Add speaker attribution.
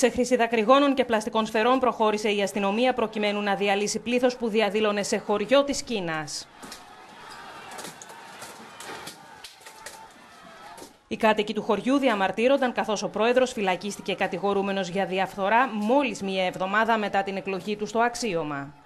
Speaker 1: Σε χρήση δακρυγόνων και πλαστικών σφαιρών προχώρησε η αστυνομία προκειμένου να διαλύσει πλήθος που διαδήλωνε σε χωριό της Κίνας. Οι κάτοικοι του χωριού διαμαρτύρονταν καθώς ο πρόεδρος φυλακίστηκε κατηγορούμενος για διαφθορά μόλις μία εβδομάδα μετά την εκλογή του στο αξίωμα.